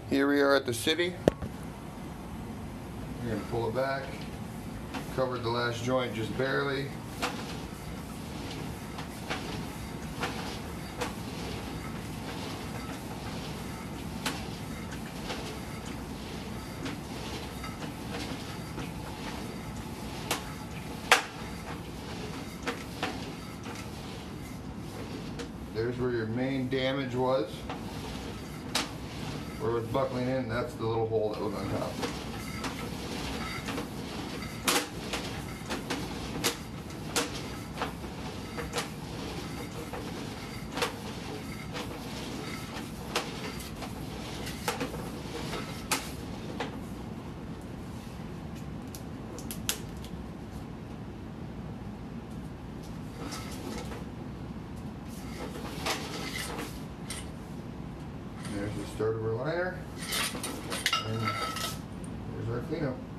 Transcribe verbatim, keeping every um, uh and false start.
Here we are at the city. We're going to pull it back. Covered the last joint just barely. There's where your main damage was. Where it was buckling in, that's the little hole that was on top. There's the start of our liner, and there's our cleanup.